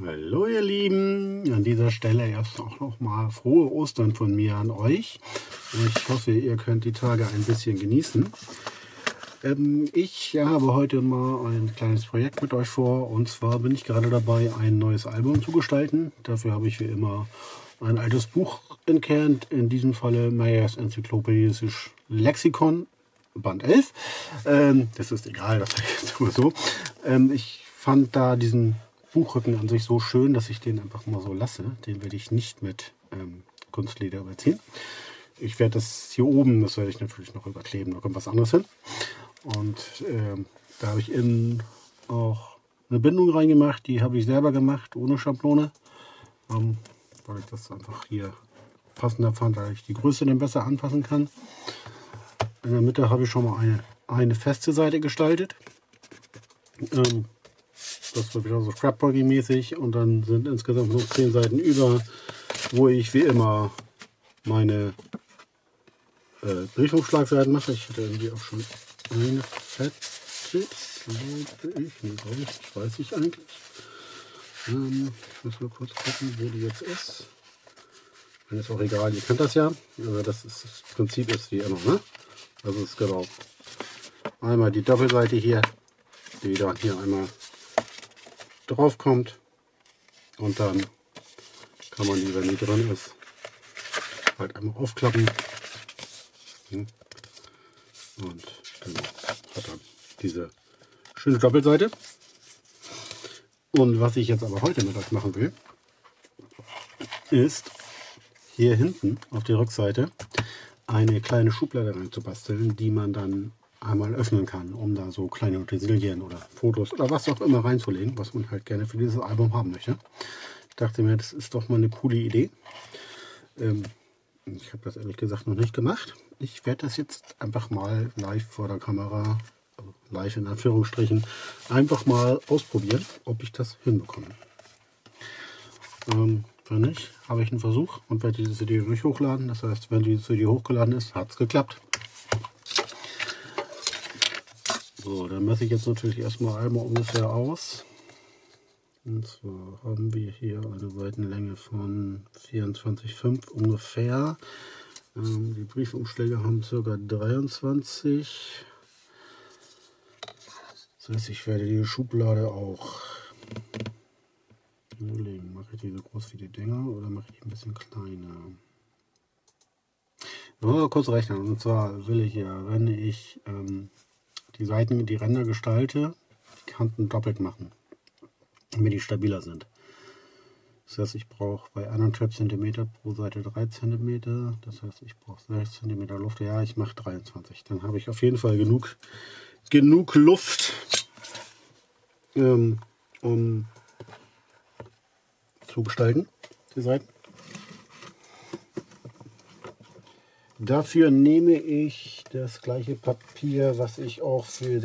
Hallo ihr Lieben, an dieser Stelle erst auch noch mal frohe Ostern von mir an euch. Ich hoffe, ihr könnt die Tage ein bisschen genießen. Ich habe heute mal ein kleines Projekt mit euch vor, und zwar bin ich gerade dabei, ein neues Album zu gestalten. Dafür habe ich wie immer ein altes Buch entkernt, in diesem Falle Meyers Enzyklopädisches Lexikon, Band 11. Das ist egal, das sage ich jetzt immer so. Ich fand da diesen Buchrücken an sich so schön, dass ich den einfach mal so lasse. Den werde ich nicht mit Kunstleder überziehen. Ich werde das hier oben, das werde ich natürlich noch überkleben, da kommt was anderes hin. Und da habe ich innen auch eine Bindung reingemacht, die habe ich selber gemacht, ohne Schablone. Weil ich das einfach hier passender fand, weil ich die Größe dann besser anpassen kann. In der Mitte habe ich schon mal eine feste Seite gestaltet. Das wird wieder so Scrapbooking-mäßig, und dann sind insgesamt noch 10 Seiten über, wo ich wie immer meine Briefumschlagseiten mache. Ich hatte irgendwie auch schon eine fertig, glaube ich. Nee, ich weiß ich eigentlich. Ich muss mal kurz gucken, wo die jetzt ist. Dann ist auch egal, ihr kennt das ja. Aber das Prinzip ist wie immer, ne? Also ist genau einmal die Doppelseite hier, die dann hier einmal drauf kommt, und dann kann man die, wenn die drin ist, halt einmal aufklappen und dann hat er diese schöne Doppelseite. Und was ich jetzt aber heute mit euch machen will, ist hier hinten auf der Rückseite eine kleine Schublade reinzubasteln, die man dann einmal öffnen kann, um da so kleine Utensilien oder Fotos oder was auch immer reinzulegen, was man halt gerne für dieses Album haben möchte. Ich dachte mir, das ist doch mal eine coole Idee. Ich habe das ehrlich gesagt noch nicht gemacht. Ich werde das jetzt einfach mal live vor der Kamera, also live in Anführungsstrichen, einfach mal ausprobieren, ob ich das hinbekomme. Wenn nicht, habe ich einen Versuch und werde diese CD nicht hochladen. Das heißt, wenn die CD hochgeladen ist, hat es geklappt. So, dann messe ich jetzt natürlich erstmal einmal ungefähr aus. Und zwar haben wir hier eine Seitenlänge von 24,5 ungefähr. Die Briefumschläge haben ca. 23. Das heißt, ich werde die Schublade auch überlegen. Mache ich die so groß wie die Dinger oder mache ich die ein bisschen kleiner? Mal kurz rechnen. Und zwar will ich ja, wenn ich die Seiten, die Ränder gestalte, die Kanten doppelt machen, damit die stabiler sind. Das heißt, ich brauche bei 1,5 cm pro Seite 3 cm. Das heißt, ich brauche 6 cm Luft. Ja, ich mache 23. Dann habe ich auf jeden Fall genug Luft, um zu gestalten, die Seiten. Dafür nehme ich das gleiche Papier, was ich auch für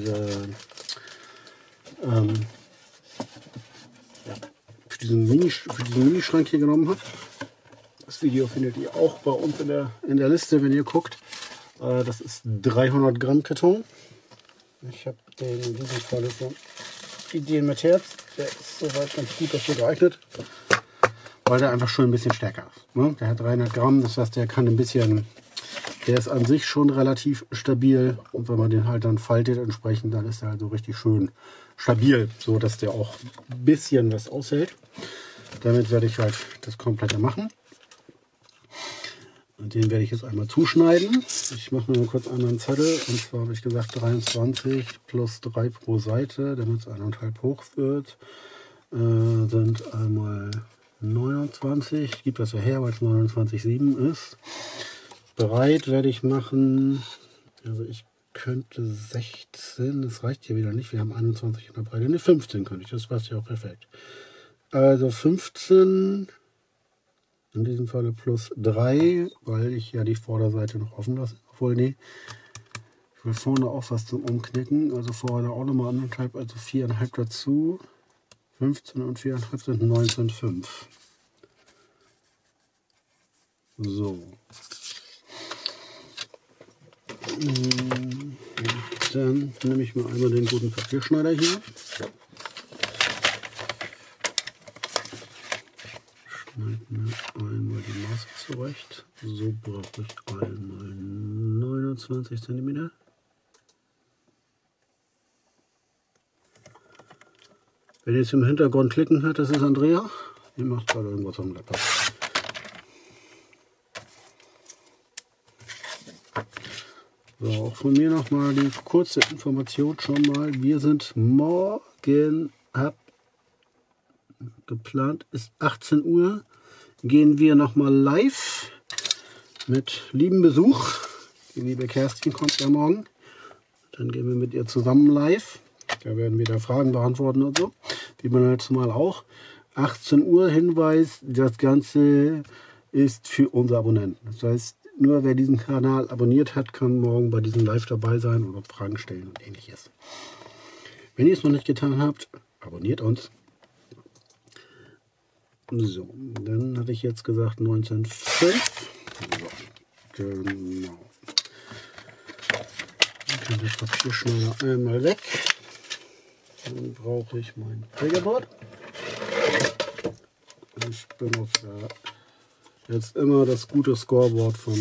diesen Minischrank hier genommen habe. Das Video findet ihr auch bei uns in der Liste, wenn ihr guckt. Das ist 300 Gramm Karton. Ich habe den in diesem Fall so Ideen mit Herz. Der ist soweit ganz gut dafür geeignet, weil der einfach schon ein bisschen stärker ist. Ne? Der hat 300 Gramm, das heißt, der kann ein bisschen, der ist an sich schon relativ stabil, und wenn man den halt dann faltet entsprechend, dann ist er halt so richtig schön stabil, so dass der auch ein bisschen was aushält. Damit werde ich halt das komplette machen. Und den werde ich jetzt einmal zuschneiden. Ich mache mir mal kurz einmal einen Zettel, und zwar habe ich gesagt 23 plus 3 pro Seite, damit es 1,5 hoch wird, sind einmal 29, gibt das ja her, weil es 29,7 ist. Breit werde ich machen, also ich könnte 16, das reicht hier wieder nicht, wir haben 21 in der Breite, ne 15 könnte ich, das passt ja auch perfekt. Also 15, in diesem Falle plus 3, weil ich ja die Vorderseite noch offen lasse, obwohl nee, ich will vorne auch was zum Umknicken, also vorne auch nochmal 1,5, also 4,5 dazu. 15 und 4,5 sind 19,5. So. Dann nehme ich mal einmal den guten Papierschneider hier. reicht. So brauche ich einmal 29 cm. Wenn ihr jetzt im Hintergrund klicken hört, das ist Andrea. Die macht gerade irgendwas am Laptop. So, auch von mir nochmal die kurze Information schon mal. Wir sind morgen geplant, ist 18 Uhr. Gehen wir nochmal live mit lieben Besuch. Die liebe Kerstin kommt ja morgen. Dann gehen wir mit ihr zusammen live. Da werden wir da Fragen beantworten und so. Wie beim letzten Mal auch. 18 Uhr Hinweis, das Ganze ist für unsere Abonnenten. Das heißt, nur wer diesen Kanal abonniert hat, kann morgen bei diesem Live dabei sein oder Fragen stellen und ähnliches. Wenn ihr es noch nicht getan habt, abonniert uns. So, dann hatte ich jetzt gesagt 1905. So, genau. Dann kann der Papierschneider einmal weg. Dann brauche ich mein Triggerboard. Ich benutze jetzt immer das gute Scoreboard von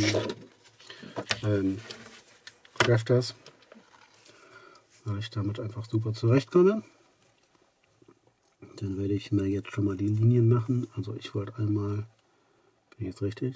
Crafters, weil ich damit einfach super zurechtkomme. Dann werde ich mir jetzt schon mal die Linien machen. Also ich wollte einmal, bin ich jetzt richtig?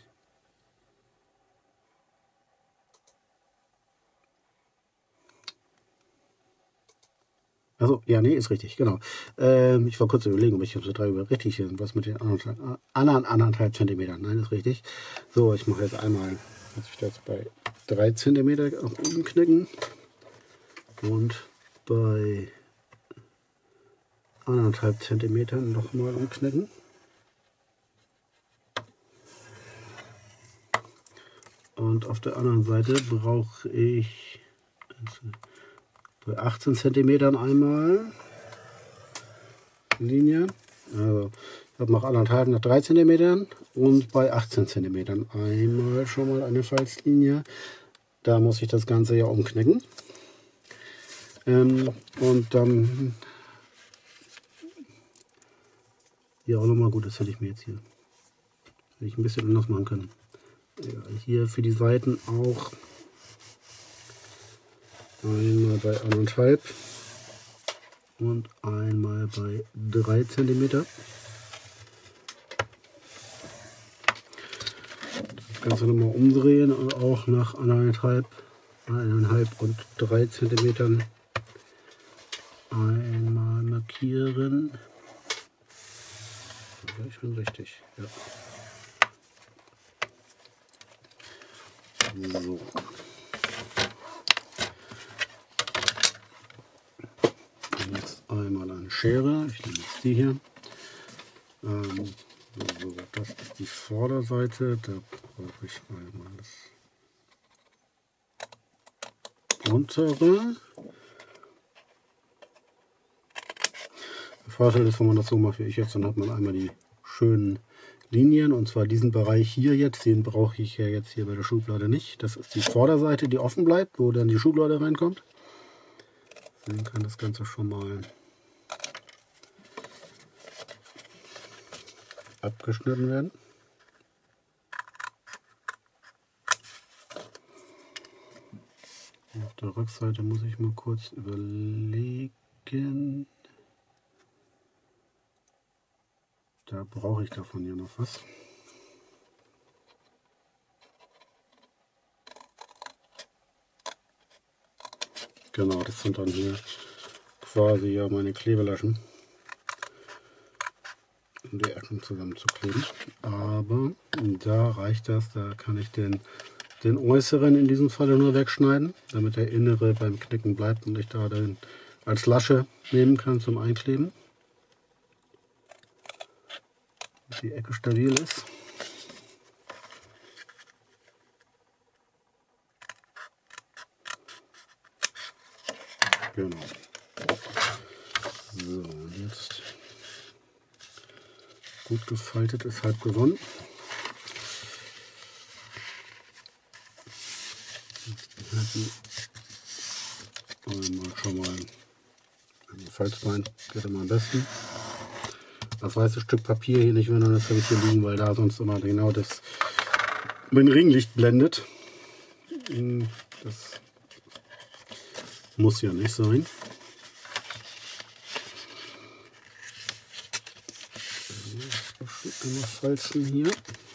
Also ja, nee, ist richtig, genau. Ich war kurz überlegen, ob ich so drei richtig hin, was mit den anderen 1,5 cm. Nein, ist richtig. So, ich mache jetzt einmal, muss ich das bei 3 cm nach oben knicken und bei 1,5 cm nochmal umknicken. Und auf der anderen Seite brauche ich bei 18 cm einmal Linie. Also ich habe noch 1,5 nach 3 cm und bei 18 cm einmal schon mal eine Falzlinie. Da muss ich das Ganze ja umknicken. Und dann hier auch nochmal, gut, das hätte ich mir jetzt hier ein bisschen anders machen können. Ja, hier für die Seiten auch einmal bei 1,5 und einmal bei 3 cm. Das Ganze nochmal umdrehen und auch nach 1,5 und 3 cm einmal markieren. Ja, ich bin richtig. Ja. So. Jetzt einmal eine Schere. Ich nehme jetzt die hier. So, das ist die Vorderseite. Da brauche ich einmal das untere. Der Vorteil ist, wenn man das so macht wie ich jetzt, dann hat man einmal die schönen Linien, und zwar diesen Bereich hier jetzt, den brauche ich ja jetzt hier bei der Schublade nicht. Das ist die Vorderseite, die offen bleibt, wo dann die Schublade reinkommt. Dann kann das Ganze schon mal abgeschnitten werden. Auf der Rückseite muss ich mal kurz überlegen. Da brauche ich davon ja noch was. Genau, das sind dann hier quasi ja meine Klebelaschen, um die Ecken zusammenzukleben. Aber da reicht das, da kann ich den äußeren in diesem Falle nur wegschneiden, damit der innere beim Knicken bleibt und ich da dann als Lasche nehmen kann zum Einkleben. Dass die Ecke stabil ist. Genau. So, und jetzt gut gefaltet ist halb gewonnen. Einmal schon mal ein Falzbein, geht immer am besten. Das weiße Stück Papier hier nicht, wenn das habe ich hier liegen, weil da sonst immer genau das wenn Ringlicht blendet. Das muss ja nicht sein. Einmal falzen hier.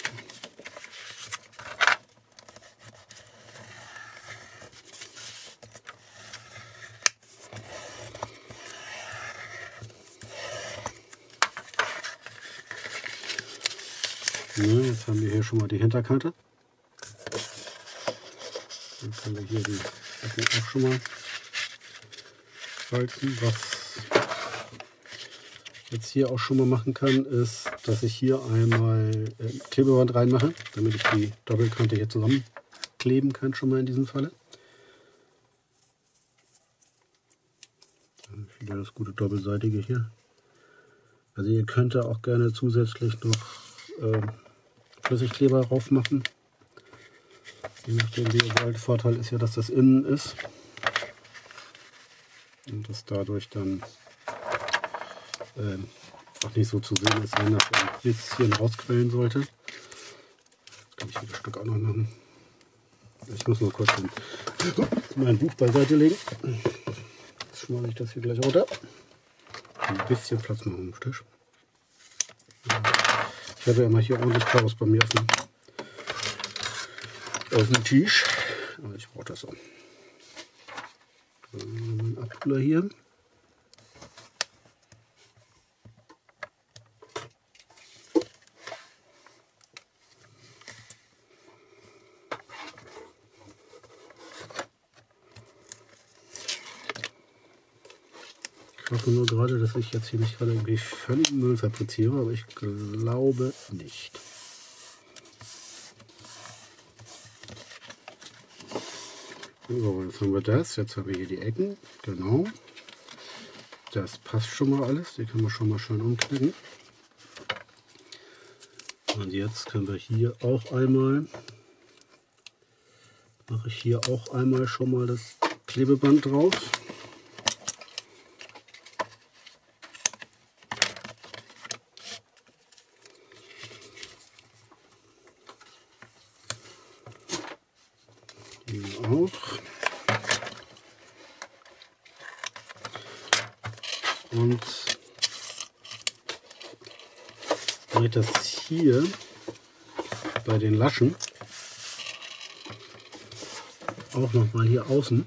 Jetzt haben wir hier schon mal die Hinterkante. Dann können wir hier die Ecken auch schon mal falzen. Was ich jetzt hier auch schon mal machen kann, ist, dass ich hier einmal Klebeband reinmache, damit ich die Doppelkante hier zusammenkleben kann, schon mal in diesem Falle. Dann wieder das gute doppelseitige hier. Also ihr könnt da auch gerne zusätzlich noch Flüssigkleber drauf machen. Je nachdem wie ihr wollt. Vorteil ist ja, dass das innen ist. Und das dadurch dann auch nicht so zu sehen ist, wenn das ein bisschen rausquellen sollte. Jetzt kann ich hier das Stück auch noch machen. Ich muss nur kurz mein Buch beiseite legen. Jetzt schmeiße ich das hier gleich runter. Ein bisschen Platz machen am Tisch. Ich habe ja immer hier ordentlich Chaos bei mir auf dem Tisch. Aber ich brauche das auch. So, mein Abkühler hier. Ich hoffe nur gerade, dass ich jetzt hier nicht gerade irgendwie völligen Müll fabriziere, aber ich glaube nicht. So, jetzt haben wir das. Jetzt haben wir hier die Ecken. Genau. Das passt schon mal alles. Die können wir schon mal schön umknicken. Und jetzt können wir hier auch einmal, mache ich hier auch einmal schon mal das Klebeband drauf. Auch. Und mache ich das hier bei den Laschen auch noch mal hier außen.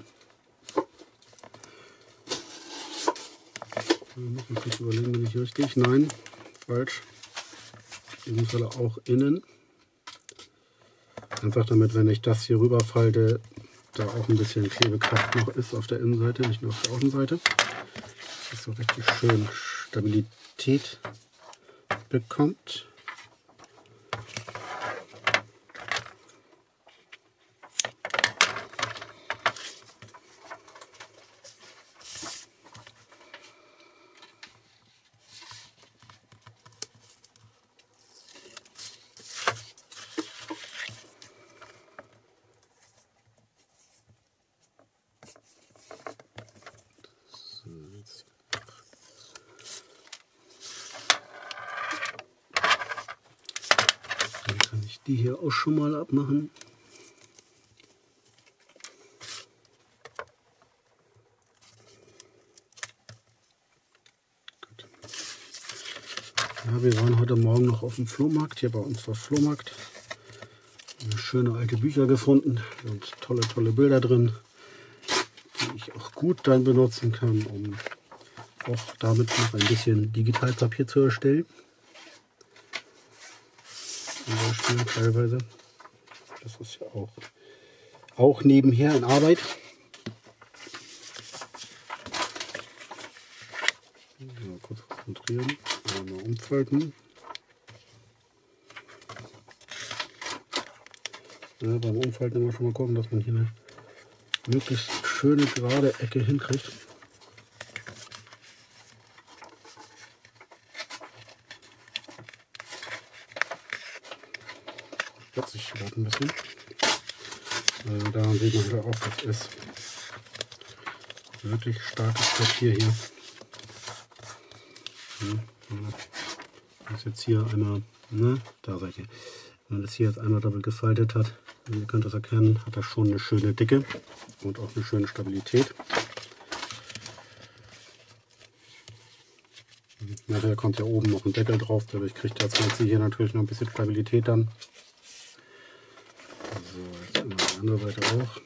Ich muss mir kurz überlegen, bin ich richtig? Nein, falsch. In diesem Fall auch innen. Einfach damit, wenn ich das hier rüber falte, da auch ein bisschen Klebekraft noch ist auf der Innenseite, nicht nur auf der Außenseite. Dass es so richtig schön Stabilität bekommt. Dann kann ich die hier auch schon mal abmachen. Gut. Ja, wir waren heute Morgen noch auf dem Flohmarkt. Hier bei uns war Flohmarkt. Eine schöne alte Bücher gefunden. Da sind tolle Bilder drin, die ich auch gut dann benutzen kann, um auch damit noch ein bisschen Digitalpapier zu erstellen. Zum Beispiel teilweise. Das ist ja auch nebenher in Arbeit. So, kurz konzentrieren, einmal umfalten. Ja, beim Umfalten immer schon mal gucken, dass man hier eine möglichst schöne gerade Ecke hinkriegt. Plötzlich gerade ein bisschen. Daran sieht man halt auch, das ist wirklich starkes Papier hier. Das ist jetzt hier einmal, ne, da seid ihr. Wenn man das hier jetzt einmal doppelt gefaltet hat, ihr könnt das erkennen, hat das schon eine schöne Dicke und auch eine schöne Stabilität. Nachher kommt ja oben noch ein Deckel drauf, dadurch kriegt das Ganze hier natürlich noch ein bisschen Stabilität dann. So, jetzt immer die andere Seite auch.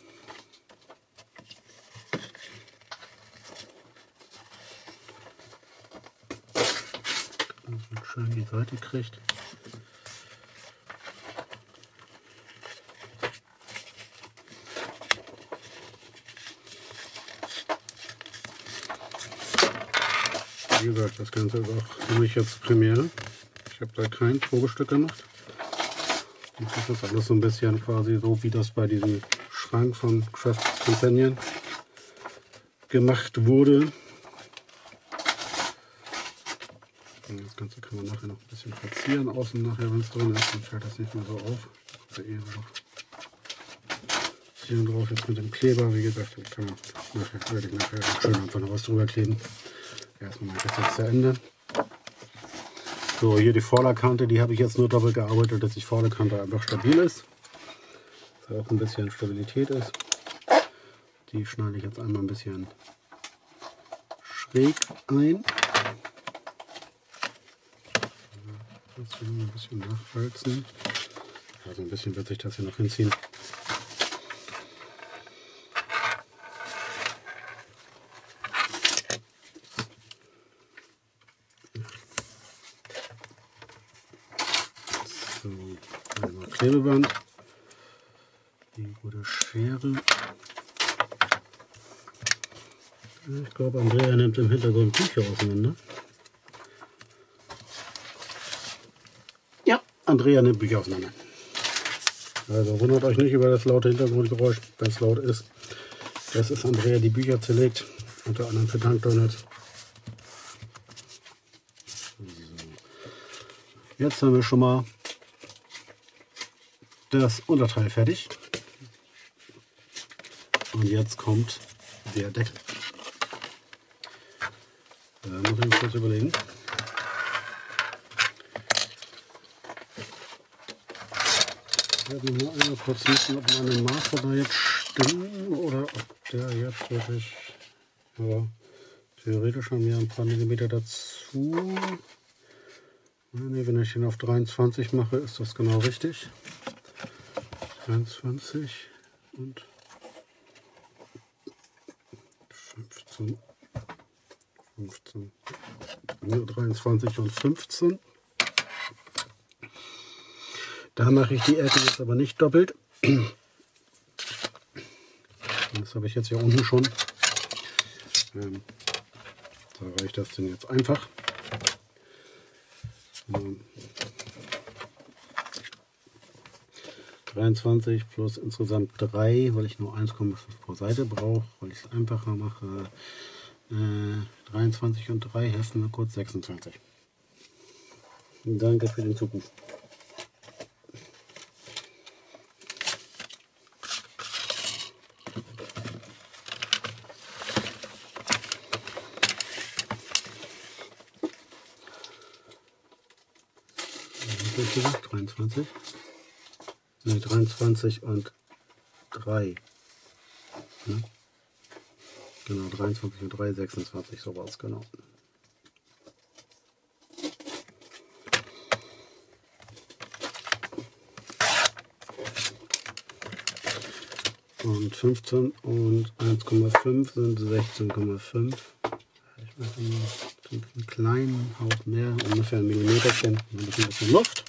Dass man schön die Seite kriegt. Wie gesagt, das Ganze ist auch für mich jetzt Premiere. Ich habe da kein Probestück gemacht. Und das ist alles so ein bisschen quasi so, wie das bei diesem Schrank von Craft Companion gemacht wurde. Und das Ganze kann man nachher noch ein bisschen verzieren, außen nachher, wenn es drin ist, dann fällt das nicht mehr so auf. Da hier drauf jetzt mit dem Kleber, wie gesagt, dann kann man nachher, werde ich nachher schön einfach noch was drüber kleben. Erstmal mache ich das jetzt zu Ende. So, hier die Vorderkante, die habe ich jetzt nur doppelt gearbeitet, dass die Vorderkante einfach stabil ist. Dass auch ein bisschen Stabilität ist. Die schneide ich jetzt einmal ein bisschen schräg ein. Jetzt hier ein bisschen nachwalzen. Also ein bisschen wird sich das hier noch hinziehen. So, einmal Klebeband, die gute Schere. Ich glaube, Andrea nimmt im Hintergrund Bücher auseinander. Ja, Andrea nimmt Bücher auseinander. Also wundert euch nicht über das laute Hintergrundgeräusch, wenn es laut ist. Das ist Andrea, die Bücher zerlegt, unter anderem für Dunkdonuts. So. Jetzt haben wir schon mal das Unterteil fertig. Und jetzt kommt der Deckel. Da muss ich mir kurz überlegen. Ich werde nur einmal kurz wissen, ob meine Maße da jetzt stimmen oder ob der jetzt wirklich, ja, theoretisch haben wir ein paar Millimeter dazu. Ne, wenn ich ihn auf 23 mache, ist das genau richtig. 23 und 15, 23 und 15. Da mache ich die Ecke jetzt aber nicht doppelt. Das habe ich jetzt hier unten schon. Da reicht das denn jetzt einfach. 23 plus insgesamt 3, weil ich nur 1,5 pro Seite brauche, weil ich es einfacher mache. 23 und 3 helfen mir kurz 26. Danke für den Zuruf. Was hast du gesagt? 23? Ne, 23 und 3. Ne? Genau, 23 und 3, 26, so war es genau. Und 15 und 1,5 sind 16,5. Ich mache einen kleinen Hauch mehr, ungefähr ein Millimeterchen, ein bisschen Luft.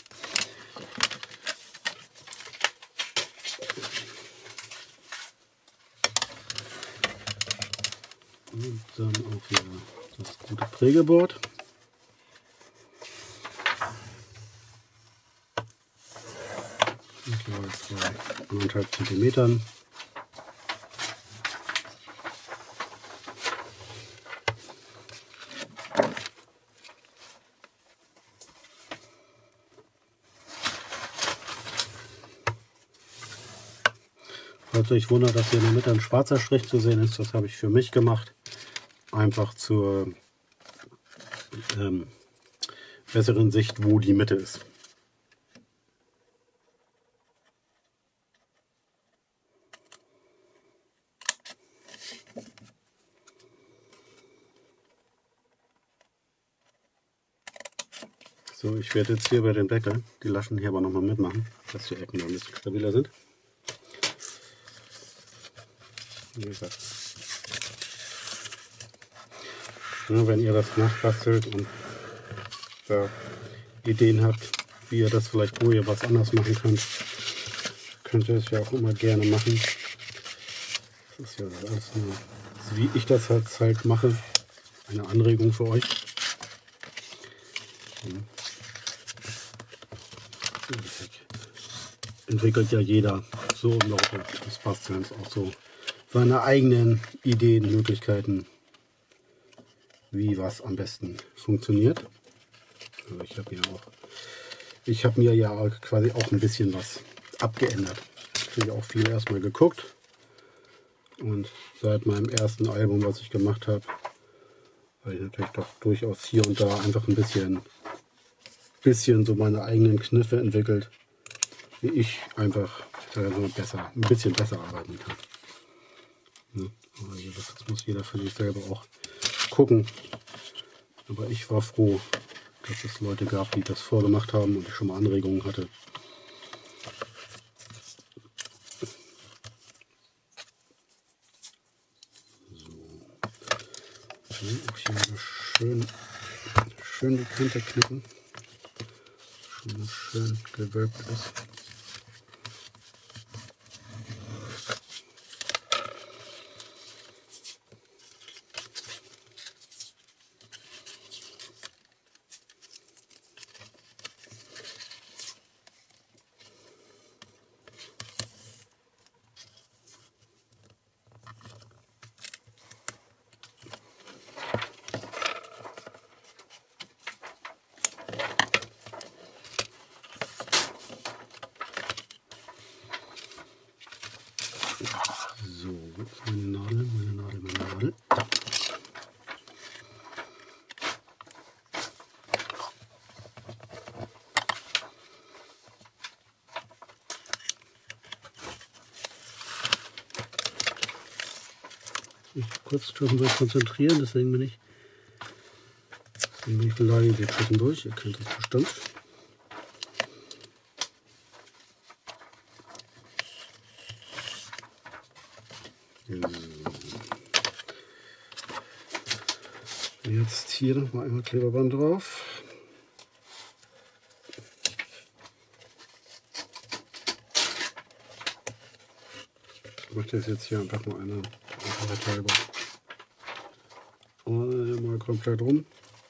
Und dann auch wieder das gute Prägeboard. Bei 1,5 Zentimetern. Falls ihr euch wundert, dass hier in der Mitte ein schwarzer Strich zu sehen ist, das habe ich für mich gemacht. Einfach zur besseren Sicht, wo die Mitte ist. So, ich werde jetzt hier bei den Deckeln die Laschen hier aber nochmal mitmachen, dass die Ecken noch ein bisschen stabiler sind. Wie gesagt. Ja, wenn ihr das nachbastelt und da Ideen habt, wie ihr das vielleicht, wo ihr was anders machen könnt ihr es ja auch immer gerne machen. Das ist ja alles nur, wie ich das halt mache, eine Anregung für euch. Entwickelt ja jeder so im Laufe des Bastelns auch so seine eigenen Ideen, Möglichkeiten, wie was am besten funktioniert. Also ich habe mir ja quasi auch ein bisschen was abgeändert. Ich habe auch viel erstmal geguckt und seit meinem ersten Album, was ich gemacht habe, habe ich natürlich doch durchaus hier und da einfach ein bisschen so meine eigenen Kniffe entwickelt, wie ich einfach ein bisschen besser arbeiten kann. Ja, das muss jeder für sich selber auch gucken. Aber ich war froh, dass es Leute gab, die das vorgemacht haben und ich schon mal Anregungen hatte. So. Auch hier schön die Kante knicken. Schon schön gewölbt ist. So, wo ist meine Nadel? Meine Nadel. Da. Ich kurz zwischendurch konzentrieren, deswegen bin ich leise zwischendurch. Ihr kennt das bestimmt. Jetzt hier noch mal einmal Klebeband drauf. Ich mache das jetzt hier einfach mal eine Teilbar. Mal komplett rum.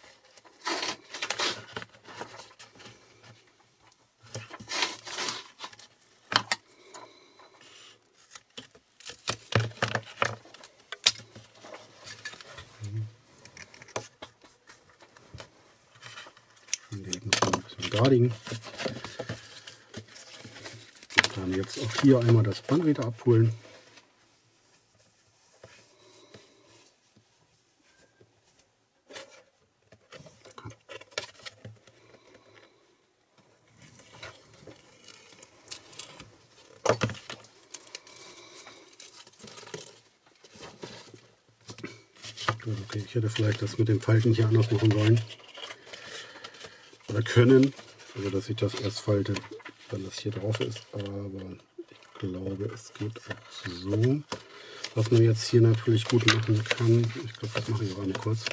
Gardigen. Und dann jetzt auch hier einmal das Band wieder abholen. Okay, ich hätte vielleicht das mit den Falten hier anders machen sollen. Oder können. Also dass ich das erst falte, wenn das hier drauf ist. Aber ich glaube, es geht auch so. Was man jetzt hier natürlich gut machen kann, ich glaube, das mache ich auch einmal kurz.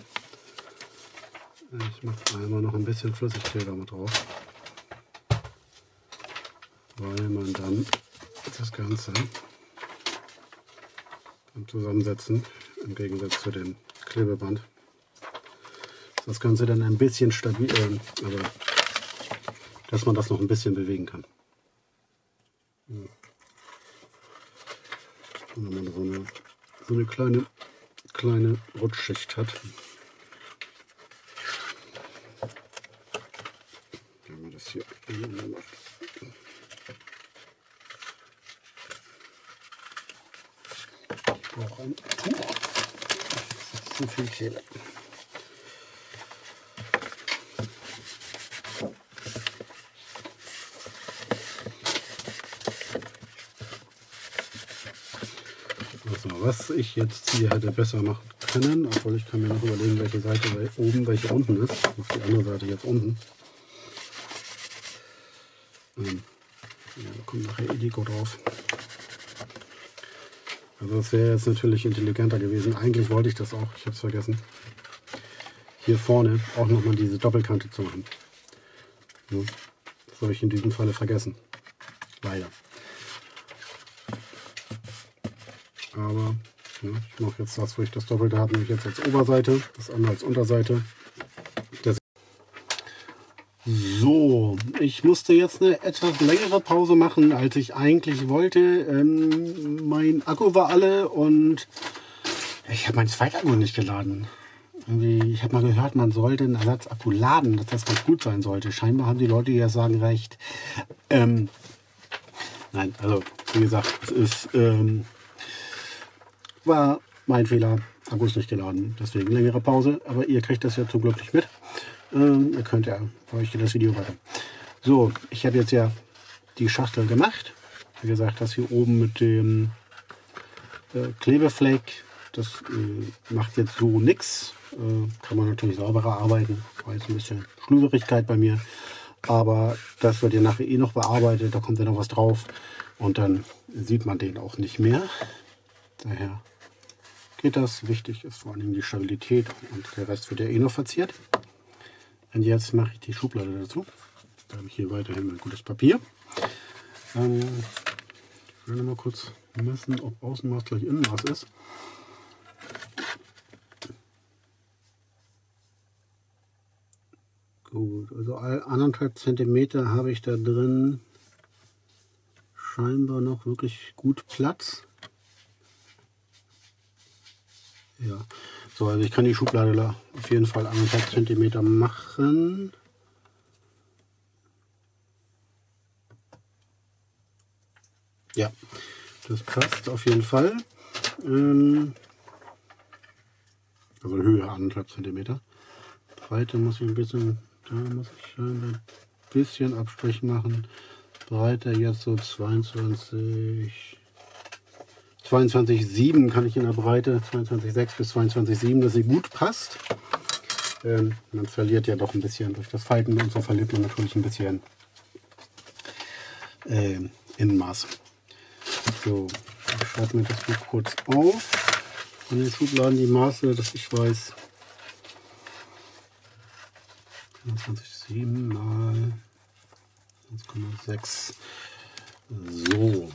Ich mache einmal noch ein bisschen Flüssigkleber mit drauf. Weil man dann das Ganze beim Zusammensetzen, im Gegensatz zu dem Klebeband, das Ganze dann ein bisschen stabil, aber dass man das noch ein bisschen bewegen kann. Ja. Und wenn man so eine kleine Rutschschicht hat, wenn man das hier macht. Ich brauche ein Tuch. Das ist zu viel Kleber. Was ich jetzt hier hätte besser machen können, obwohl ich kann mir noch überlegen, welche Seite oben, welche unten ist. Auf die andere Seite jetzt unten. Ja, da kommt nachher Edeko drauf. Also das wäre jetzt natürlich intelligenter gewesen. Eigentlich wollte ich das auch, ich habe es vergessen. Hier vorne auch nochmal diese Doppelkante zu machen. Ja, das habe ich in diesem Falle vergessen. Leider. Aber ja, ich mache jetzt das, wo ich das Doppelte habe, nämlich jetzt als Oberseite, das andere als Unterseite. So, ich musste jetzt eine etwas längere Pause machen, als ich eigentlich wollte. Mein Akku war alle und ich habe meinen Zweitakku nicht geladen. Irgendwie, ich habe mal gehört, man sollte einen Ersatzakku laden, dass das ganz gut sein sollte. Scheinbar haben die Leute, die das sagen, recht. Nein, also wie gesagt, es ist, war mein Fehler. Akku ist nicht geladen, deswegen längere Pause. Aber ihr kriegt das ja zum Glück nicht mit. Ihr könnt ja, bei euch geht das Video weiter. So, ich habe jetzt ja die Schachtel gemacht. Wie gesagt, das hier oben mit dem Klebefleck, das macht jetzt so nichts. Kann man natürlich sauberer arbeiten. War jetzt ein bisschen Schluserigkeit bei mir. Aber das wird ja nachher eh noch bearbeitet. Da kommt ja noch was drauf. Und dann sieht man den auch nicht mehr. Daher geht das. Wichtig ist vor allem die Stabilität. Und der Rest wird ja eh noch verziert. Und jetzt mache ich die Schublade dazu. Da habe ich hier weiterhin mein gutes Papier. Ich will noch mal kurz messen, ob Außenmaß gleich Innenmaß ist. Gut, also 1,5 cm habe ich da drin scheinbar noch wirklich gut Platz. Ja, so, also ich kann die Schublade da auf jeden Fall 1,5 cm machen. Ja, das passt auf jeden Fall. Also Höhe 1,5 cm. Breite muss ich ein bisschen, da muss ich ein bisschen Abstrich machen. Breite jetzt so 22,7 kann ich in der Breite, 22,6 bis 22,7, dass sie gut passt. Man verliert ja doch ein bisschen durch das Falten und so verliert man natürlich ein bisschen Innenmaß. So, ich schreibe mir das hier kurz auf von den Schubladen, die Maße, dass ich weiß. 22,7 mal 1,6. So.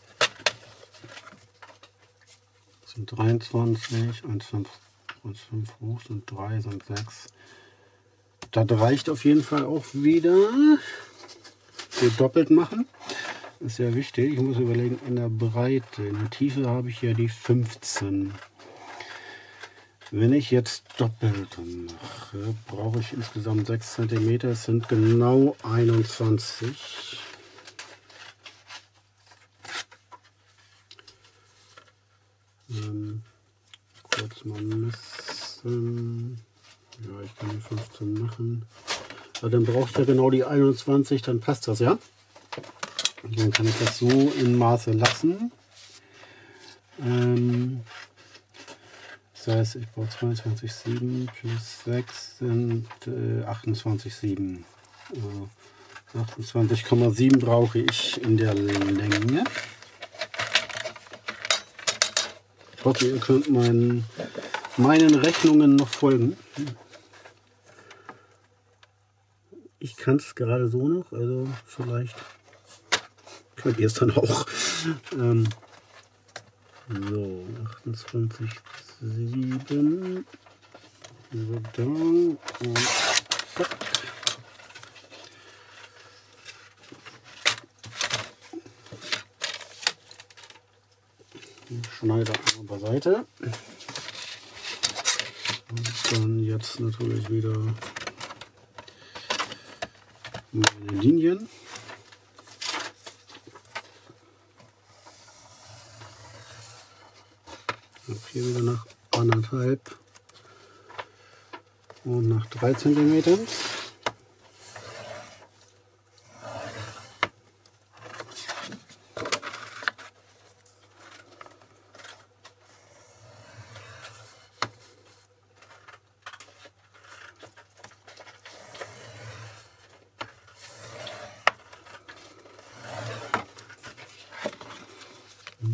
Das sind 23, 1,5 hoch sind 3, sind 6. Das reicht auf jeden Fall auch wieder. Wir doppelt machen. Ist ja wichtig. Ich muss überlegen, in der Breite, in der Tiefe habe ich ja die 15. Wenn ich jetzt doppelt mache, brauche ich insgesamt 6 cm. Es sind genau 21. Kurz mal messen. Ja, ich kann die 15 machen. Aber dann braucht er genau die 21, dann passt das, ja? Und dann kann ich das so in Maße lassen. Das heißt, ich brauche 22,7 plus 6 sind 28,7. 28,7 brauche ich in der Länge. Ich hoffe, ihr könnt meinen Rechnungen noch folgen. Ich kann es gerade so noch, also vielleicht könnt ihr es dann auch. So, 28,7. So, da und zack. Schneide einmal beiseite. Und dann jetzt natürlich wieder meine Linien. Auch hier wieder nach 1,5 und nach 3 cm.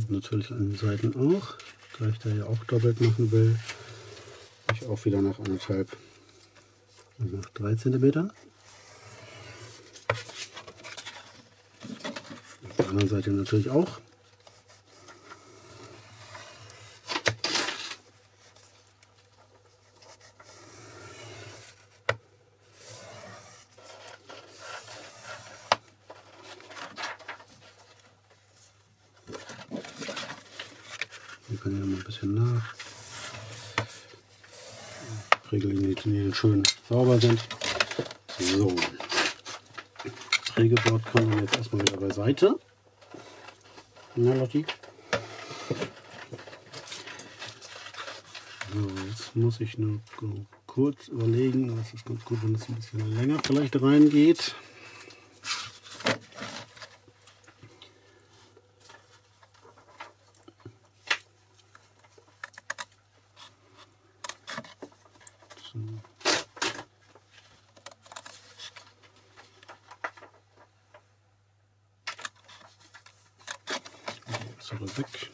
natürlich an den Seiten auch. Da ich da ja auch doppelt machen will, ich auch wieder nach 1,5 und nach 3 cm. Auf der anderen Seite natürlich auch. Hier kann ich noch mal ein bisschen nach. Prägelinien, die Linien schön sauber sind. So. Prägebord kommt dann jetzt erstmal wieder beiseite. Na, Lotti. So, jetzt muss ich nur kurz überlegen, das ist ganz gut, wenn es ein bisschen länger vielleicht reingeht. So. Zurück weg.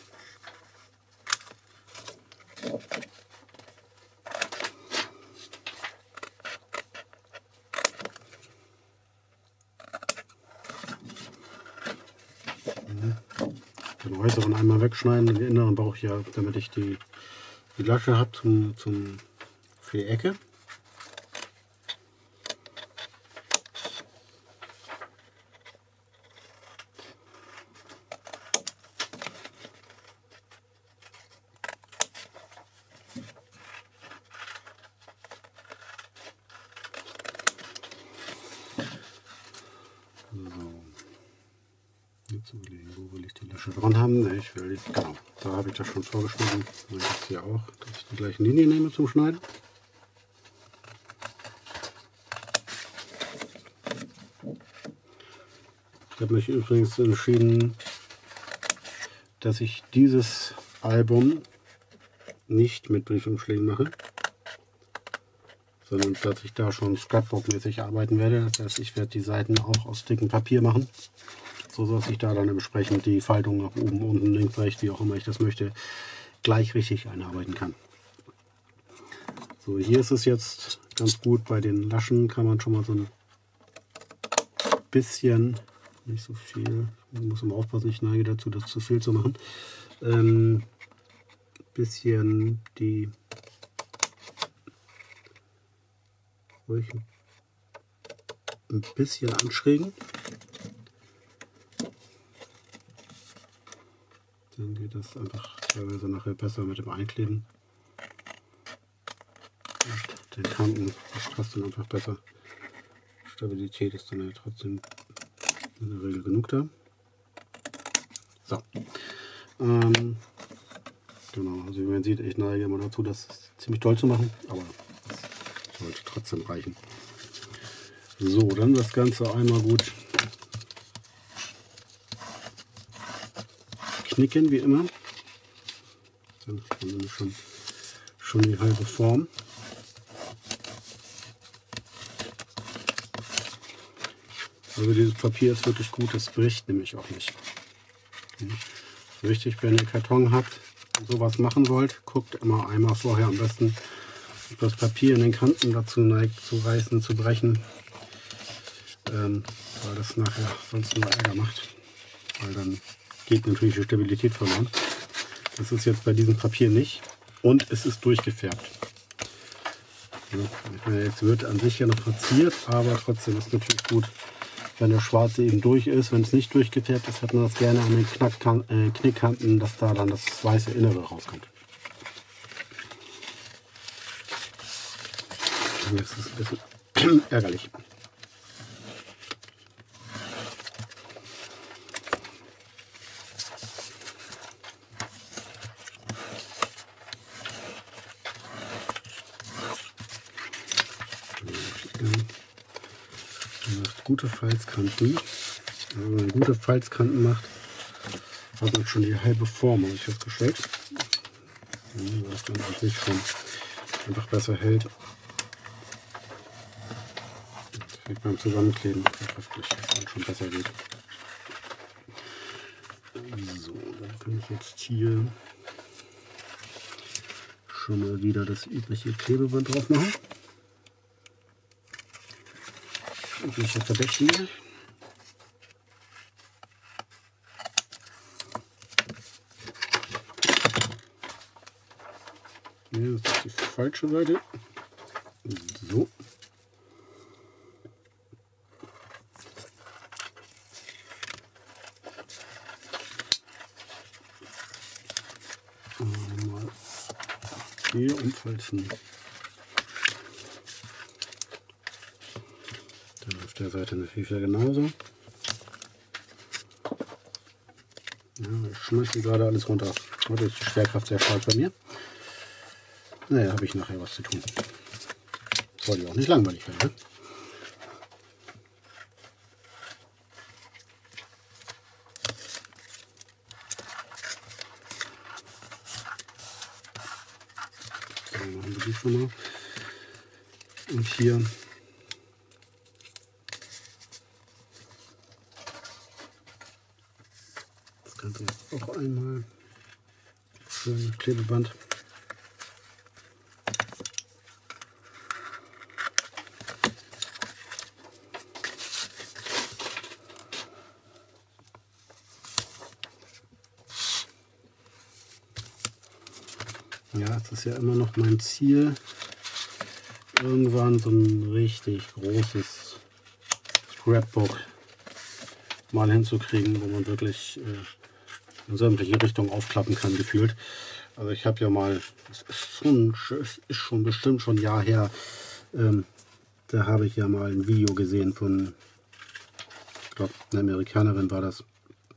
Den äußeren einmal wegschneiden, den inneren brauche ich ja, damit ich die Lasche habe für die Ecke. Jetzt überlegen, wo will ich die Lasche dran haben? Ich will die, genau, da habe ich das schon vorgeschnitten. Und jetzt hier auch, dass ich die gleichen Linien nehme zum Schneiden. Ich habe mich übrigens entschieden, dass ich dieses Album nicht mit Briefumschlägen mache, sondern dass ich da schon Scrapbook-mäßig arbeiten werde. Das heißt, ich werde die Seiten auch aus dickem Papier machen, so dass ich da dann entsprechend die Faltung nach oben, unten, links, rechts, wie auch immer ich das möchte, gleich richtig einarbeiten kann. So, hier ist es jetzt ganz gut, bei den Laschen kann man schon mal so ein bisschen, nicht so viel, ich muss immer aufpassen, ich neige dazu, das zu viel zu machen, bisschen die ruhig ein bisschen anschrägen. Dann geht das einfach teilweise nachher besser mit dem Einkleben. Und den Kanten, das passt dann einfach besser. Stabilität ist dann ja trotzdem in der Regel genug da. So. Genau, also wie man sieht, ich neige immer dazu, das ziemlich doll zu machen, aber das sollte trotzdem reichen. So, dann das Ganze einmal gut knicken, wie immer. Dann haben wir schon die halbe Form. Also dieses Papier ist wirklich gut, das bricht nämlich auch nicht. Wichtig, wenn ihr Karton habt und sowas machen wollt, guckt immer einmal vorher am besten, ob das Papier in den Kanten dazu neigt zu reißen, zu brechen, weil das nachher sonst nur Ärger macht, weil dann geht natürlich die Stabilität verloren. Das ist jetzt bei diesem Papier nicht und es ist durchgefärbt. Ja, ich meine, jetzt wird an sich ja noch verziert, aber trotzdem ist es natürlich gut, wenn der Schwarze eben durch ist. Wenn es nicht durchgefärbt ist, hat man das gerne an den Knickkanten, dass da dann das weiße Innere rauskommt. Und jetzt ist es ein bisschen ärgerlich. Gute Falzkanten. Wenn man gute Falzkanten macht, hat man schon die halbe Form, habe ich festgestellt. Was dann an sich schon einfach besser hält. Das geht beim Zusammenkleben schriftlich schon besser geht. So, dann kann ich jetzt hier schon mal wieder das übliche Klebeband drauf machen. Übliche Verdächtige. Hier ist die falsche Seite. So. Mal hier umfalzen. Dann auf der Seite natürlich wieder genauso. Ja, ich schmeiße gerade alles runter. Heute ist die Schwerkraft sehr stark bei mir. Naja, habe ich nachher was zu tun. Soll ja auch nicht langweilig werden, ne? So, machen wir die schon mal. Und hier das Ganze jetzt auch einmal schön mit Klebeband. Ja, es ist ja immer noch mein Ziel, irgendwann so ein richtig großes Scrapbook mal hinzukriegen, wo man wirklich in sämtliche Richtungen aufklappen kann, gefühlt. Also ich habe ja mal, es ist schon bestimmt schon ein Jahr her, da habe ich ja mal ein Video gesehen von, ich glaube, eine Amerikanerin war das,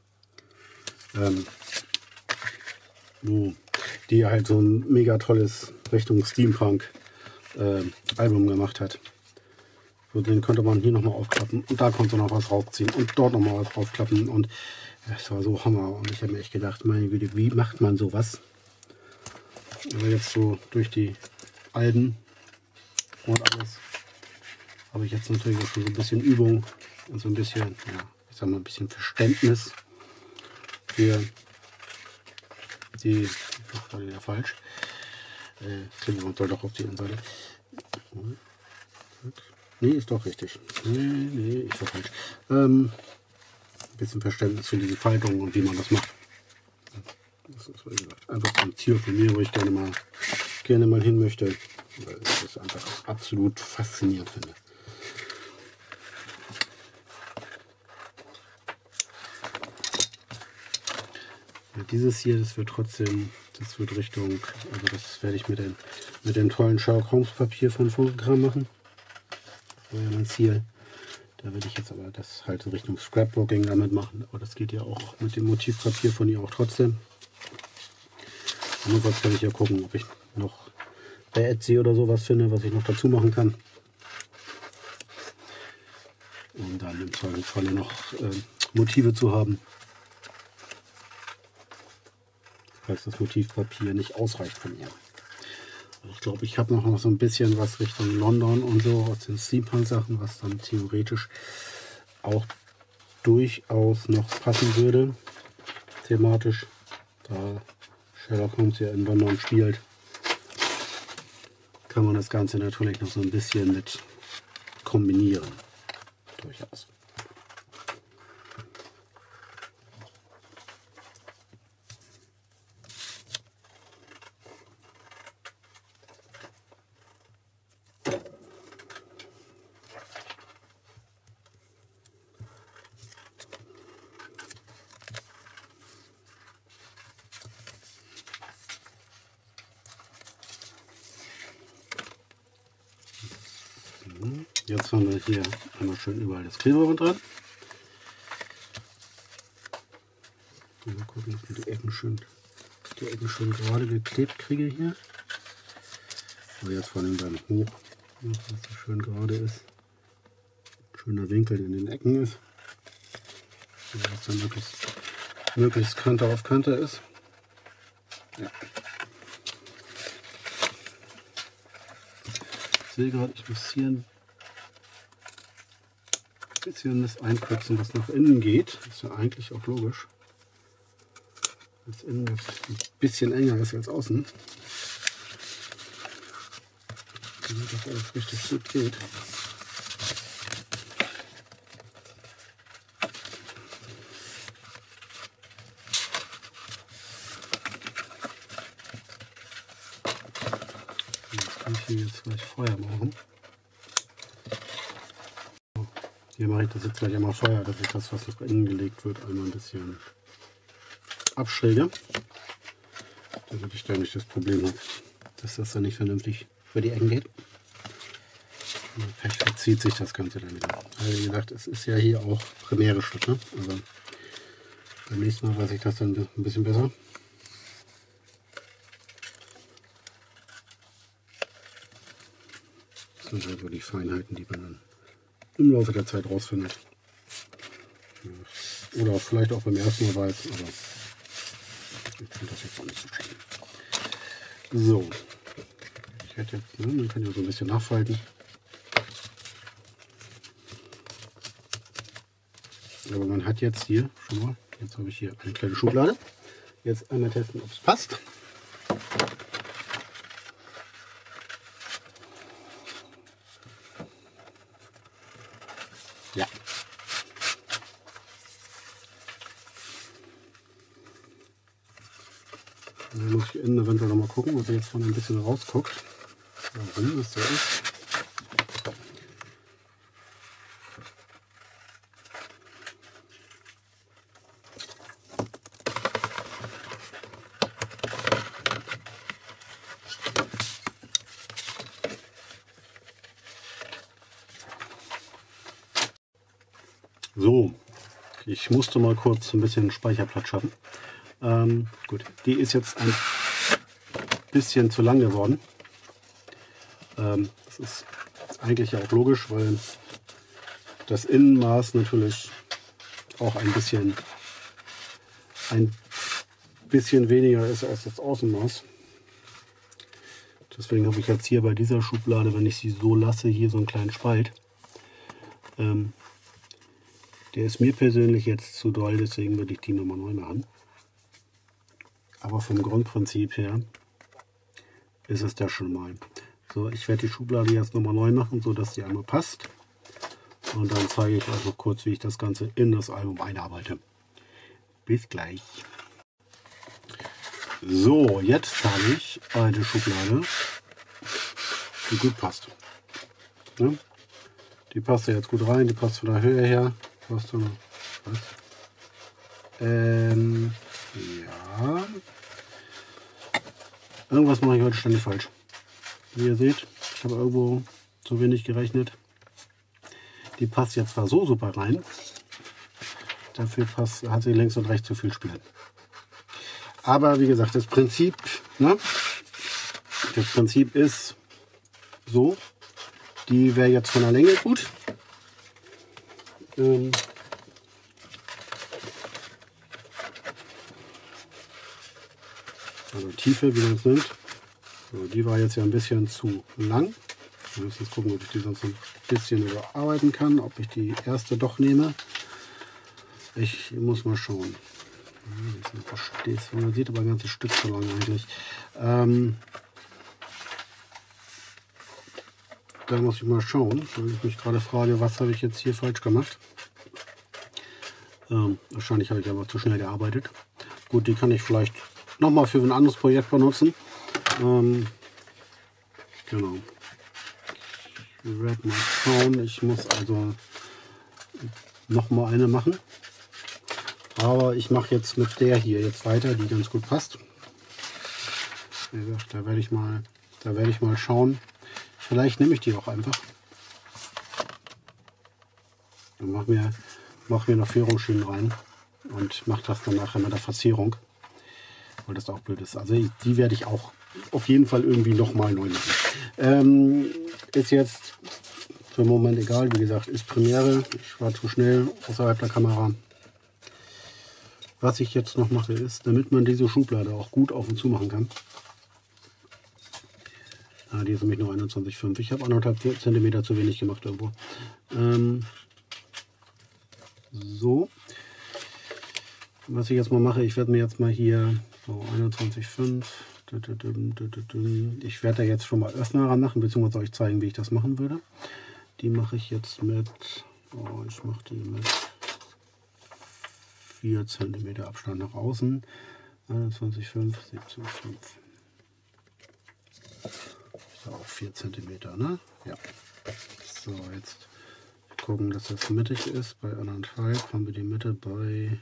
wo die halt so ein mega tolles Richtung Steampunk Album gemacht hat. So, den konnte man hier nochmal aufklappen und da konnte man noch was rausziehen und dort nochmal was draufklappen und das war so Hammer. Und ich habe mir echt gedacht, meine Güte, wie macht man sowas? Aber jetzt so durch die Alben und alles habe ich jetzt natürlich auch schon so ein bisschen Übung und so ein bisschen, ja, ich sag mal, ein bisschen Verständnis für die, das war wieder falsch. Klebeband soll doch auf die Innenseite. Nee, ist doch richtig. Nee, ist doch falsch. Ein bisschen Verständnis für diese Faltung und wie man das macht. Das ist, wie gesagt, einfach ein Ziel von mir, wo ich gerne mal hin möchte, weil ich das einfach absolut faszinierend finde. Ja, dieses hier, das wird trotzdem, das wird Richtung, also das werde ich mit dem tollen Sherlock Holmes Papier von Photogramm machen. Das war ja mein Ziel. Da will ich jetzt aber das halt in Richtung Scrapbooking damit machen. Aber das geht ja auch mit dem Motivpapier von ihr auch trotzdem. Andererseits kann ich ja gucken, ob ich noch bei Etsy oder sowas finde, was ich noch dazu machen kann. Und dann im Zweifelsfalle noch Motive zu haben, falls das Motivpapier nicht ausreicht von ihr. Ich glaube, ich habe noch so ein bisschen was Richtung London und so aus den Steampunk-Sachen, was dann theoretisch auch durchaus noch passen würde, thematisch, da Sherlock Holmes ja in London spielt, kann man das Ganze natürlich noch so ein bisschen mit kombinieren, durchaus. Jetzt haben wir hier einmal schön überall das Klebeband dran. Mal gucken, dass ich die Ecken schön gerade geklebt kriege hier. Aber jetzt vor allem beim Hoch, dass das schön gerade ist. Schöner Winkel in den Ecken ist. Dass dann möglichst Kante auf Kante ist. Ja. Ich sehe gerade, ich muss hier ein bisschen das einkürzen, was nach innen geht. Ist ja eigentlich auch logisch. das innen jetzt ein bisschen enger ist als außen, damit das alles richtig gut geht. Jetzt kann ich hier jetzt gleich Feuer machen. Hier mache ich das jetzt gleich einmal Feuer, dass ich das, was nach innen gelegt wird, einmal ein bisschen abschräge, damit ich da nicht das Problem habe, dass das dann nicht vernünftig über die Ecken geht. Und vielleicht verzieht sich das Ganze dann wieder. Also wie gesagt, es ist ja hier auch Premiere Stück, ne? Also beim nächsten Mal weiß ich das dann ein bisschen besser. Das sind halt so die Feinheiten, die man dann im Laufe der Zeit rausfindet. Oder vielleicht auch beim ersten Mal weiß, aber ich finde das jetzt auch nicht so schön. So, ich hätte jetzt, ne, man kann ja so ein bisschen nachfalten. Aber man hat jetzt hier schon mal, jetzt habe ich hier eine kleine Schublade. Jetzt einmal testen, ob es passt. Ja. Dann muss ich innen eventuell noch mal gucken, ob er jetzt von ein bisschen rausguckt. Warum das so ist. So, ich musste mal kurz ein bisschen Speicherplatz schaffen. Gut, die ist jetzt ein bisschen zu lang geworden. Das ist eigentlich auch logisch, weil das Innenmaß natürlich auch ein bisschen weniger ist als das Außenmaß. Deswegen habe ich jetzt hier bei dieser Schublade, wenn ich sie so lasse, hier so einen kleinen Spalt. Der ist mir persönlich jetzt zu doll, deswegen würde ich die nochmal neu machen. Aber vom Grundprinzip her ist es das schon mal. So, ich werde die Schublade jetzt nochmal neu machen, sodass sie einmal passt. Und dann zeige ich euch noch kurz, wie ich das Ganze in das Album einarbeite. Bis gleich. So, jetzt habe ich eine Schublade, die gut passt. Ne? Die passt ja jetzt gut rein, die passt von der Höhe her. Passt du noch? Was? Ja. Irgendwas mache ich heute ständig falsch. Wie ihr seht, ich habe irgendwo zu wenig gerechnet. Die passt jetzt zwar so super rein, dafür hat sie links und rechts zu viel Spiel. Aber wie gesagt, das Prinzip ist so. Die wäre jetzt von der Länge gut. Also Tiefe, wie man es nimmt. So, die war jetzt ja ein bisschen zu lang. Wir müssen jetzt gucken, ob ich die sonst ein bisschen überarbeiten kann, ob ich die erste doch nehme. Ich muss mal schauen. Man sieht aber ein ganzes Stück zu lang eigentlich. Da muss ich mal schauen, weil ich mich gerade frage, was habe ich jetzt hier falsch gemacht. Wahrscheinlich habe ich aber zu schnell gearbeitet. Gut, die kann ich vielleicht nochmal für ein anderes Projekt benutzen. Genau. Ich werde mal schauen. Ich muss also nochmal eine machen. Aber ich mache jetzt mit der hier jetzt weiter, die ganz gut passt. Wie gesagt, da werde ich mal schauen. Vielleicht nehme ich die auch einfach. Dann mach mir noch Führungsschienen rein und mache das dann nachher mit der Verzierung, weil das auch blöd ist. Also die werde ich auch auf jeden Fall irgendwie nochmal neu machen. Ist jetzt für den Moment egal. Wie gesagt, ist Premiere. Ich war zu schnell außerhalb der Kamera. Was ich jetzt noch mache ist, damit man diese Schublade auch gut auf und zu machen kann. Die ist nämlich nur 21,5. Ich habe 1,5 cm zu wenig gemacht irgendwo. So. was ich jetzt mal mache, ich werde mir jetzt mal hier so 21,5. Ich werde da jetzt schon mal Öffner ran machen, beziehungsweise euch zeigen, wie ich das machen würde. Die mache ich jetzt mit, ich mache die mit 4 cm Abstand nach außen. 21,5, 17,5. So, 4 cm, ne? Ja. So, jetzt gucken, dass das mittig ist. Bei 1,5 haben wir die Mitte bei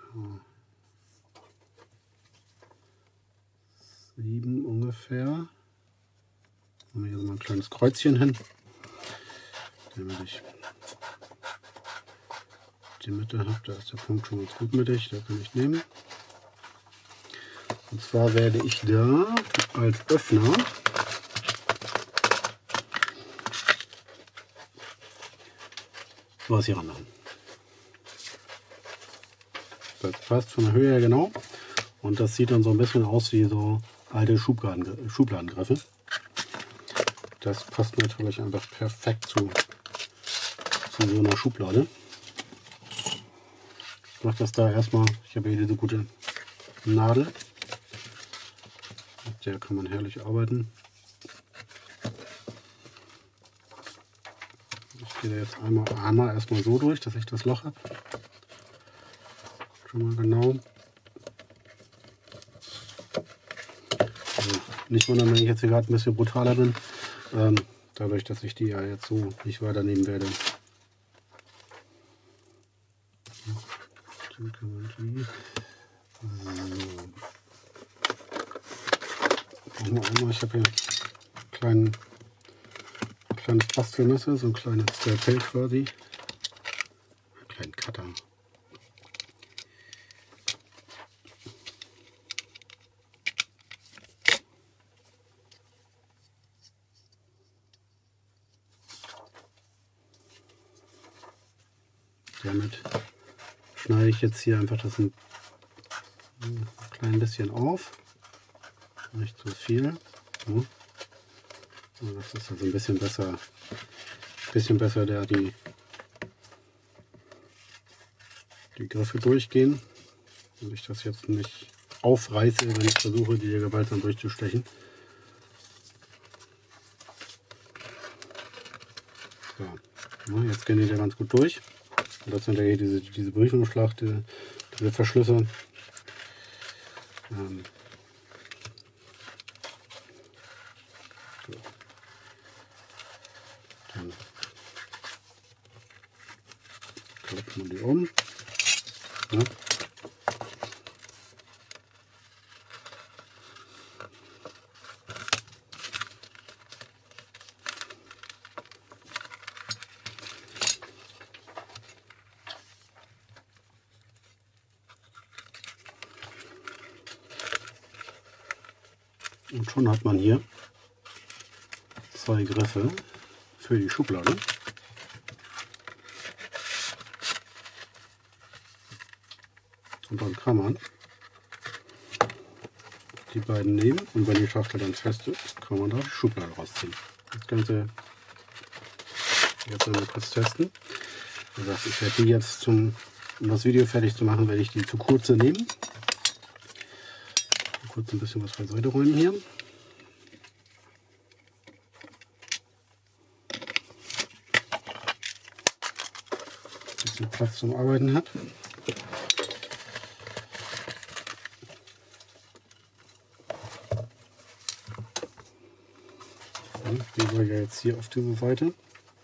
7 ungefähr. Machen wir hier so mal ein kleines Kreuzchen hin, damit ich die Mitte habe. Da ist der Punkt schon ganz gut mittig, da kann ich nehmen. Und zwar werde ich da als Öffner was hier ran machen. Das passt von der Höhe her genau. Und das sieht dann so ein bisschen aus wie so alte Schubladengriffe. Das passt natürlich einfach perfekt zu so einer Schublade. Ich mache das da erstmal. Ich habe hier diese gute Nadel. Mit der kann man herrlich arbeiten. Ich gehe da jetzt einmal erstmal so durch, dass ich das Loch habe. Schon mal genau. Also nicht wundern, wenn ich jetzt hier gerade ein bisschen brutaler bin. Dadurch, dass ich die ja jetzt so nicht weiternehmen werde. Dann kann man die. So. Ich habe hier ein kleines Bastelmesser, so ein kleines Skalpell quasi. Einen kleinen Cutter. Damit schneide ich jetzt hier einfach das ein klein bisschen auf. Nicht zu viel. So. Das ist also ein bisschen besser da die Griffe durchgehen. Und ich das jetzt nicht aufreiße, wenn ich versuche, die hier gewaltsam durchzustechen. So. Ja, jetzt gehen die da ganz gut durch. Und das sind ja hier diese Briefumschlag, diese Verschlüsse. So. Dann klappt man die um. Ja. Und schon hat man hier 2 Griffe für die Schublade. Und dann kann man die beiden nehmen und wenn die Schachtel dann fest ist, kann man da die Schublade rausziehen. Das Ganze jetzt einmal kurz testen. Wie gesagt, ich werde die jetzt, um das Video fertig zu machen, werde ich die zu kurze nehmen. Kurz ein bisschen was beiseite räumen hier. Ein bisschen Platz zum Arbeiten hat. Die war ja jetzt hier auf diese Seite.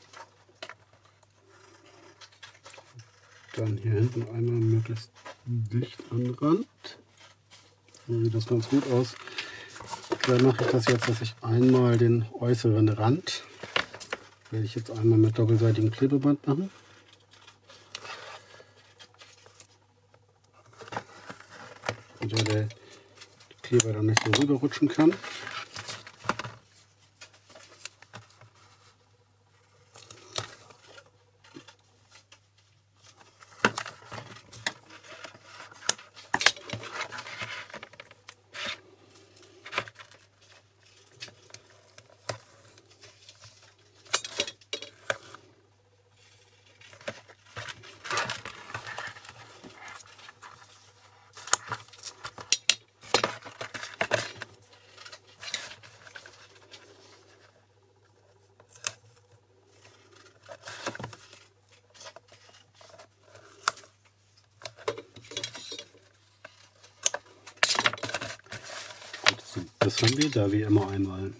Dann hier hinten einmal möglichst dicht an den Rand. So sieht das ganz gut aus. Dann mache ich das jetzt, dass ich einmal den äußeren Rand werde ich jetzt einmal mit doppelseitigem Klebeband machen. Und so der Kleber dann nicht so rüberrutschen kann. das haben wir, da wie immer einmal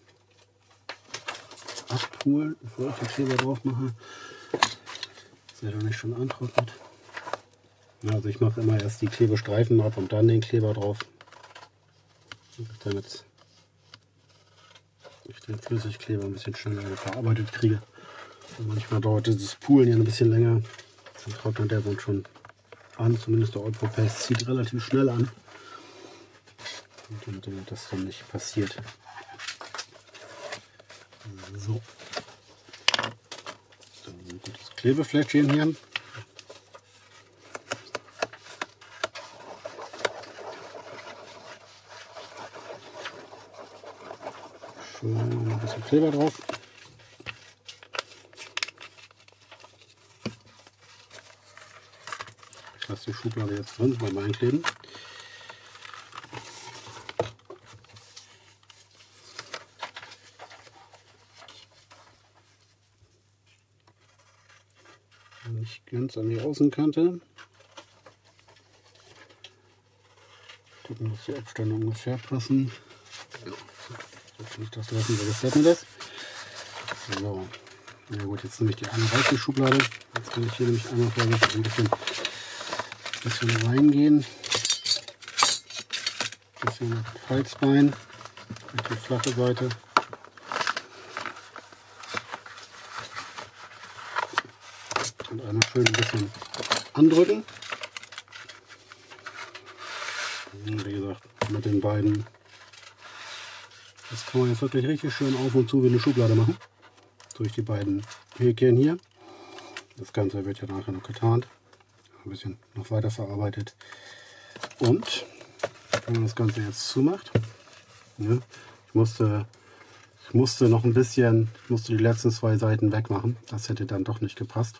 abholen, bevor ich den Kleber drauf mache, dass er dann nicht schon antrocknet. Ja, also ich mache immer erst die Klebestreifen ab und dann den Kleber drauf, damit ich den Flüssigkleber ein bisschen schneller verarbeitet kriege. Und manchmal dauert dieses Poolen ja ein bisschen länger, dann trocknet der dann schon an, zumindest der All Pro Paste zieht relativ schnell an. Und damit das dann nicht passiert. So. Dann ein gutes Klebefläschchen hier. Schön ein bisschen Kleber drauf. Ich lasse die Schublade jetzt drin beim Einkleben. Nicht ganz an die Außenkante. Gucken, dass die Abstände ungefähr passen. Ja, so kann ich das lassen, so gefällt mir das. So, na gut, jetzt nehme ich die eine weiche Schublade. Jetzt kann ich hier nämlich einmal vorsichtig ein bisschen reingehen. Ein bisschen Falzbein auf die flache Seite. Und einmal schön ein bisschen andrücken. Und wie gesagt, mit den beiden, das kann man jetzt wirklich richtig schön auf und zu wie eine Schublade machen. Durch die beiden Häkchen hier. Das Ganze wird ja nachher noch getarnt, ein bisschen noch weiter verarbeitet. Und wenn man das Ganze jetzt zumacht, ja, ich musste noch ein bisschen, ich musste die letzten zwei Seiten wegmachen. Das hätte dann doch nicht gepasst.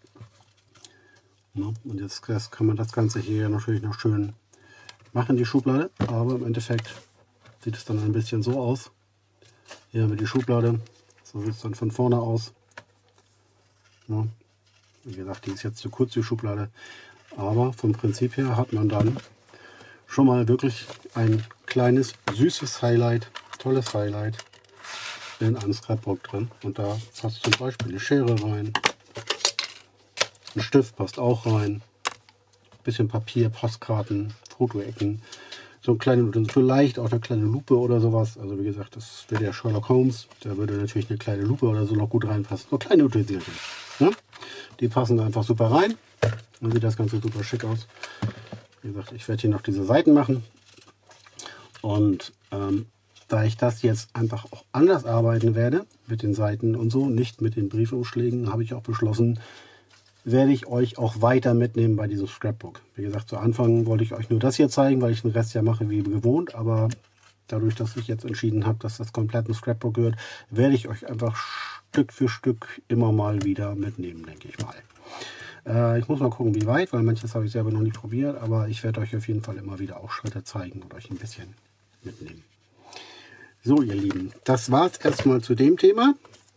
Ja, und jetzt kann man das Ganze hier natürlich noch schön machen, die Schublade. Aber im Endeffekt sieht es dann ein bisschen so aus. Hier haben wir die Schublade. So sieht es dann von vorne aus. Ja, wie gesagt, die ist jetzt zu kurz, die Schublade. Aber vom Prinzip her hat man dann schon mal wirklich ein kleines, süßes Highlight, tolles Highlight in einem Scrapbook drin. Und da passt zum Beispiel eine Schere rein. Ein Stift passt auch rein. Ein bisschen Papier, Postkarten, Fotoecken. So ein kleiner, vielleicht auch eine kleine Lupe oder sowas. Also wie gesagt, das wäre der Sherlock Holmes. Da würde natürlich eine kleine Lupe oder so noch gut reinpassen. So kleine Utensilien. Ja? Die passen da einfach super rein. Dann sieht das Ganze super schick aus. Wie gesagt, ich werde hier noch diese Seiten machen. Und da ich das jetzt einfach auch anders arbeiten werde, mit den Seiten und so, nicht mit den Briefumschlägen, habe ich auch beschlossen, werde ich euch auch weiter mitnehmen bei diesem Scrapbook. Wie gesagt, zu Anfang wollte ich euch nur das hier zeigen, weil ich den Rest ja mache wie gewohnt. Aber dadurch, dass ich jetzt entschieden habe, dass das komplett ein Scrapbook gehört, werde ich euch einfach Stück für Stück immer mal wieder mitnehmen, denke ich mal. Ich muss mal gucken, wie weit, weil manches habe ich selber noch nicht probiert. Aber ich werde euch auf jeden Fall immer wieder auch Schritte zeigen und euch ein bisschen mitnehmen. So, ihr Lieben, das war es erstmal zu dem Thema.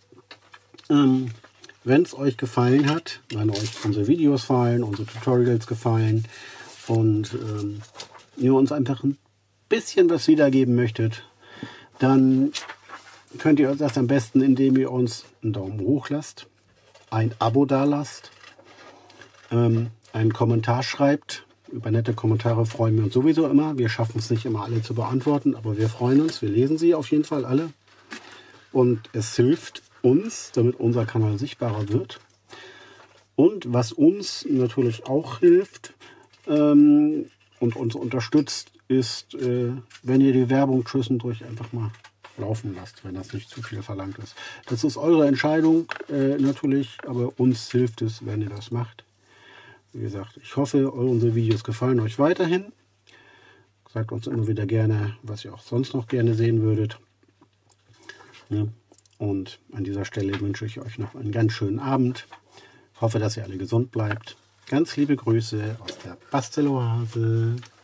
Wenn es euch gefallen hat, wenn euch unsere Videos gefallen, unsere Tutorials gefallen und ihr uns einfach ein bisschen was wiedergeben möchtet, dann könnt ihr uns das am besten, indem ihr uns einen Daumen hoch lasst, ein Abo dalasst, einen Kommentar schreibt. Über nette Kommentare freuen wir uns sowieso immer. Wir schaffen es nicht immer alle zu beantworten, aber wir freuen uns. Wir lesen sie auf jeden Fall alle. Und es hilft uns, damit unser Kanal sichtbarer wird. Und was uns natürlich auch hilft und uns unterstützt, ist, wenn ihr die Werbung zwischendurch einfach mal laufen lasst, wenn das nicht zu viel verlangt ist. Das ist eure Entscheidung natürlich, aber uns hilft es, wenn ihr das macht. Wie gesagt, ich hoffe, unsere Videos gefallen euch weiterhin. Sagt uns immer wieder gerne, was ihr auch sonst noch gerne sehen würdet. Ja. Und an dieser Stelle wünsche ich euch noch einen ganz schönen Abend. Ich hoffe, dass ihr alle gesund bleibt. Ganz liebe Grüße aus der Basteloase.